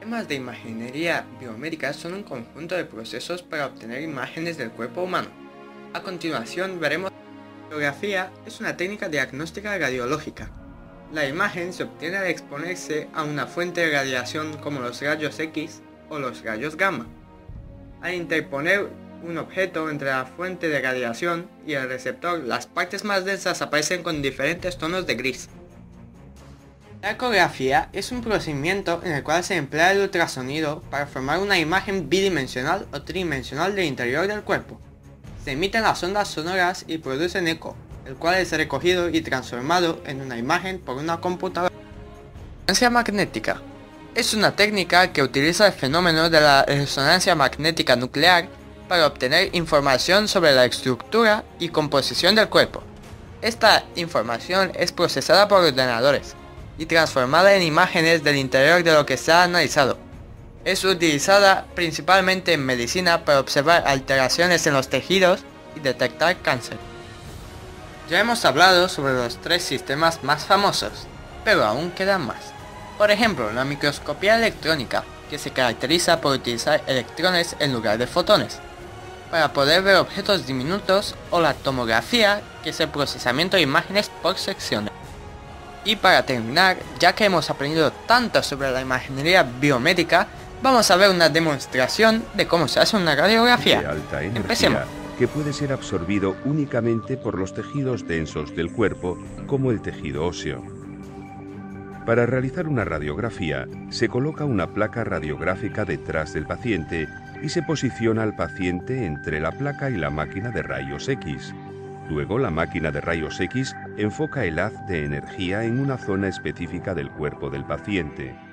Sistemas de imaginería biomédica son un conjunto de procesos para obtener imágenes del cuerpo humano. A continuación veremos que la radiografía es una técnica diagnóstica radiológica. La imagen se obtiene al exponerse a una fuente de radiación como los rayos X o los rayos gamma. Al interponer un objeto entre la fuente de radiación y el receptor, las partes más densas aparecen con diferentes tonos de gris. La ecografía es un procedimiento en el cual se emplea el ultrasonido para formar una imagen bidimensional o tridimensional del interior del cuerpo. Se emiten las ondas sonoras y producen eco, el cual es recogido y transformado en una imagen por una computadora. Resonancia magnética es una técnica que utiliza el fenómeno de la resonancia magnética nuclear para obtener información sobre la estructura y composición del cuerpo. Esta información es procesada por ordenadores y transformada en imágenes del interior de lo que se ha analizado. Es utilizada principalmente en medicina para observar alteraciones en los tejidos y detectar cáncer. Ya hemos hablado sobre los tres sistemas más famosos, pero aún quedan más. Por ejemplo, la microscopía electrónica, que se caracteriza por utilizar electrones en lugar de fotones, para poder ver objetos diminutos, o la tomografía, que es el procesamiento de imágenes por secciones. Y para terminar, ya que hemos aprendido tanto sobre la imaginería biomédica, vamos a ver una demostración de cómo se hace una radiografía. De alta energía, Empecemos. que puede ser absorbido únicamente por los tejidos densos del cuerpo, como el tejido óseo. Para realizar una radiografía, se coloca una placa radiográfica detrás del paciente y se posiciona al paciente entre la placa y la máquina de rayos X. Luego, la máquina de rayos X enfoca el haz de energía en una zona específica del cuerpo del paciente.